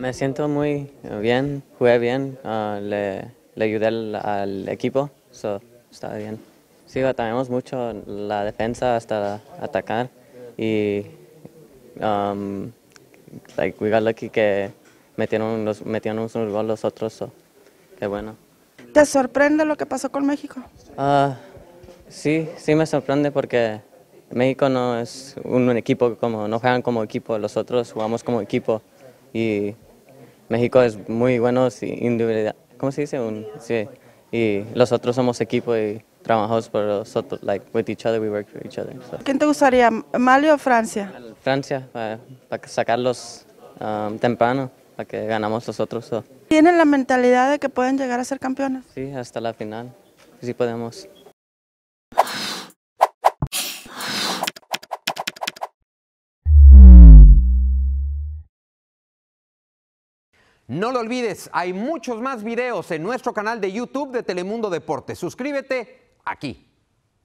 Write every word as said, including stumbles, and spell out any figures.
me siento muy bien, jugué bien, uh, le, le ayudé al, al equipo, so, estaba bien. Sí, batallamos mucho la defensa hasta atacar y um, like, we got lucky que metieron, los, metieron un gol los otros, so, qué bueno. ¿Te sorprende lo que pasó con México? Uh, sí, sí me sorprende porque México no es un, un equipo, como no juegan como equipo, los otros jugamos como equipo y México es muy bueno, sí, individual, ¿cómo se dice? Un, sí, y los otros somos equipo y trabajamos por los otros, like with each other, we work for each other. So. ¿Quién te gustaría, Mali o Francia? Francia, para, para sacarlos um, temprano, para que ganamos los otros. So. ¿Tienen la mentalidad de que pueden llegar a ser campeones? Sí, hasta la final, sí podemos. No lo olvides, hay muchos más videos en nuestro canal de YouTube de Telemundo Deportes. Suscríbete aquí.